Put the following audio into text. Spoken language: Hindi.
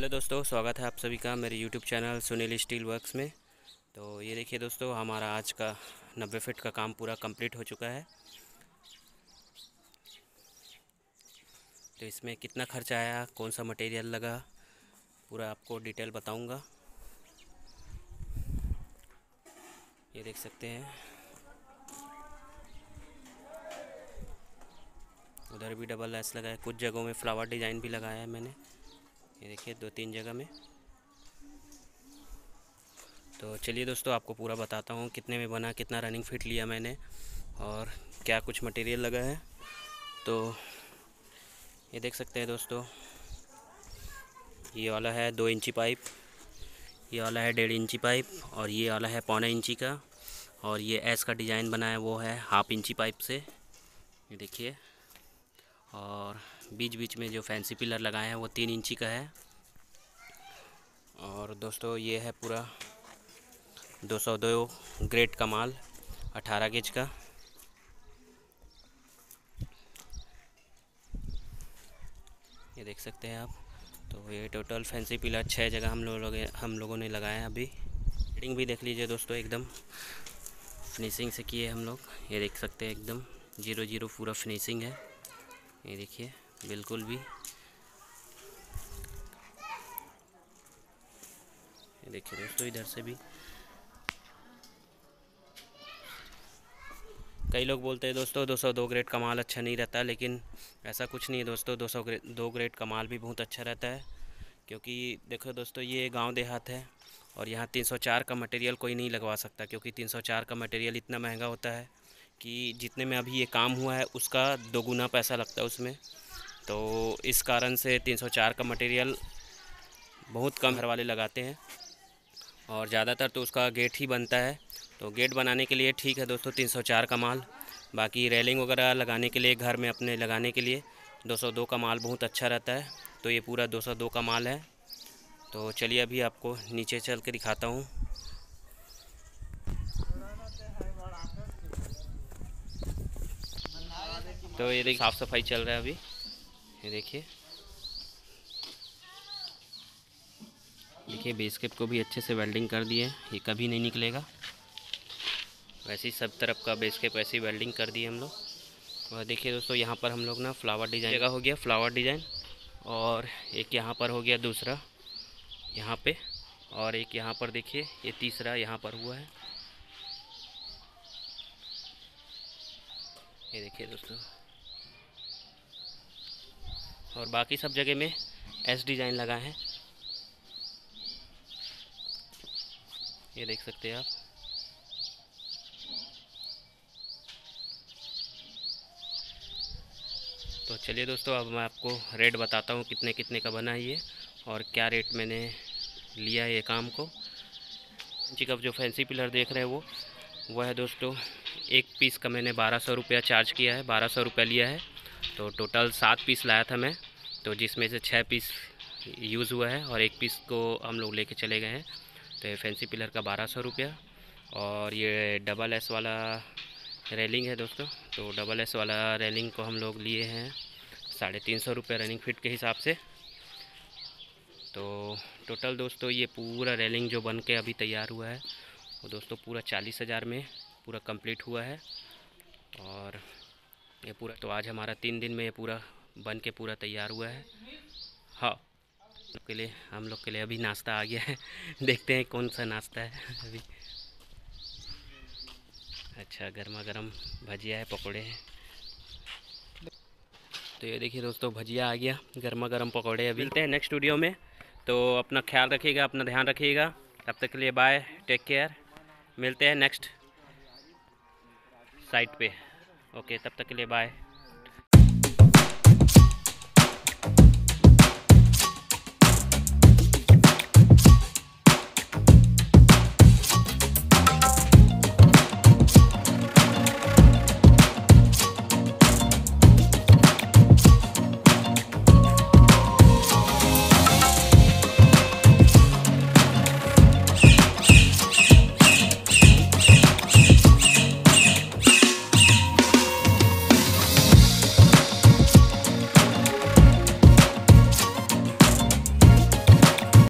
हेलो दोस्तों, स्वागत है आप सभी का मेरे YouTube channel Sunil steel works में। तो ये देखिए दोस्तों, हमारा आज का 90 फीट का काम पूरा कंप्लीट हो चुका है। तो इसमें कितना खर्चा आया, कौन सा मटेरियल लगा, पूरा आपको डिटेल बताऊंगा। ये देख सकते हैं, उधर भी डबल लेस लगा है, कुछ जगहों में फ्लावर डिज़ाइन भी लगाया है मैंने। ये देखिए 2-3 जगह में। तो चलिए दोस्तों, आपको पूरा बताता हूँ कितने में बना, कितना रनिंग फिट लिया मैंने और क्या कुछ मटेरियल लगा है। तो ये देख सकते हैं दोस्तों, ये वाला है 2 इंची पाइप, ये वाला है 1.5 इंची पाइप और ये वाला है 1.25 इंची का। और ये एस का डिज़ाइन बना है वो है 1/2 इंची पाइप से, ये देखिए। और बीच बीच में जो फैंसी पिलर लगाए हैं वो 3 इंची का है। और दोस्तों ये है पूरा 202 ग्रेड कमाल 18 गेज का। ये देख सकते हैं आप। तो ये टोटल फैंसी पिलर 6 जगह हम लोगों ने लगाया है। अभी फिटिंग भी देख लीजिए दोस्तों, एकदम फिनिशिंग से किए हम लोग। ये देख सकते हैं एकदम 0-0 पूरा फिनिशिंग है। ये देखिए बिल्कुल भी। ये देखिए दोस्तों, इधर से भी कई लोग बोलते हैं दोस्तों 202 ग्रेड कमाल अच्छा नहीं रहता, लेकिन ऐसा कुछ नहीं है दोस्तों। 202 ग्रेड कमाल भी बहुत अच्छा रहता है। क्योंकि देखो दोस्तों, ये गांव देहात है और यहाँ 304 का मटेरियल कोई नहीं लगवा सकता, क्योंकि 304 का मटेरियल इतना महंगा होता है कि जितने में अभी ये काम हुआ है उसका 2 गुना पैसा लगता है उसमें। तो इस कारण से 304 का मटेरियल बहुत कम घर वाले लगाते हैं और ज़्यादातर तो उसका गेट ही बनता है। तो गेट बनाने के लिए ठीक है दोस्तों 304 का माल। बाकी रेलिंग वगैरह लगाने के लिए, घर में अपने लगाने के लिए 202 का माल बहुत अच्छा रहता है। तो ये पूरा 202 का माल है। तो चलिए अभी आपको नीचे चल के दिखाता हूँ। तो ये देखिए साफ़ सफाई चल रहा है अभी। ये देखिए बेस कैप को भी अच्छे से वेल्डिंग कर दिए, ये कभी नहीं निकलेगा। वैसे ही सब तरफ का बेस कैप ऐसी वेल्डिंग कर दी हम लोग। और देखिए दोस्तों, यहाँ पर हम लोग ना फ्लावर डिज़ाइन जगह हो गया, फ्लावर डिज़ाइन। और एक यहाँ पर हो गया दूसरा यहाँ पे, और एक यहाँ पर देखिए ये तीसरा यहाँ पर हुआ है। ये देखिए दोस्तों, और बाकी सब जगह में एस डिज़ाइन लगा है। ये देख सकते हैं आप। तो चलिए दोस्तों, अब मैं आपको रेट बताता हूँ कितने कितने का बना है ये और क्या रेट मैंने लिया है ये काम को। जी, कब जो फैंसी पिलर देख रहे हैं वो है दोस्तों, एक पीस का मैंने 1200 रुपया चार्ज किया है, 1200 रुपया लिया है। तो टोटल 7 पीस लाया था मैं, तो जिसमें से 6 पीस यूज़ हुआ है और 1 पीस को हम लोग लेके चले गए हैं। तो ये फैंसी पिलर का 1200 रुपया। और ये डबल एस वाला रेलिंग है दोस्तों, तो डबल एस वाला रेलिंग को हम लोग लिए हैं 350 रुपये रनिंग फिट के हिसाब से। तो टोटल दोस्तों ये पूरा रेलिंग जो बन के अभी तैयार हुआ है वो दोस्तों पूरा 40,000 में पूरा कंप्लीट हुआ है। और ये पूरा तो आज हमारा 3 दिन में ये पूरा बन के पूरा तैयार हुआ है। हाँ, हम लोग के लिए अभी नाश्ता आ गया है। देखते हैं कौन सा नाश्ता है अभी। अच्छा, गर्मा गर्म भजिया है, पकौड़े हैं। तो ये देखिए दोस्तों, भजिया आ गया, गर्मा गर्म पकौड़े। अभी मिलते हैं नेक्स्ट वीडियो में। तो अपना ख्याल रखिएगा, अपना ध्यान रखिएगा। तब तक के लिए बाय, टेक केयर। मिलते हैं नेक्स्ट साइट पे। ओके, तब तक के लिए बाय।